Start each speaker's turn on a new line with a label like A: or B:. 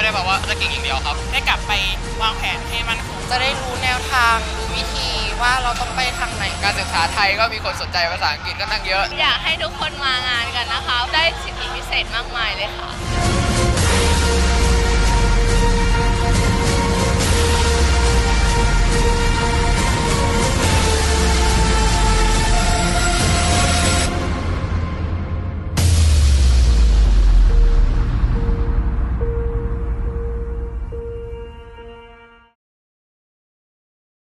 A: ได้แบบว่าจะเก่งอย่างเดียวครับได้กลับไปวางแผนให้มันจะได้รู้แนวทางวิธีว่าเราต้องไปทางไหนการศึกษาไทยก็มีคนสนใจภาษาอังกฤษก็นั่งเยอะ
B: อยากให้ทุกคนมางานกันนะคะได้สิทธิพิเศษมากมายเลยค่ะ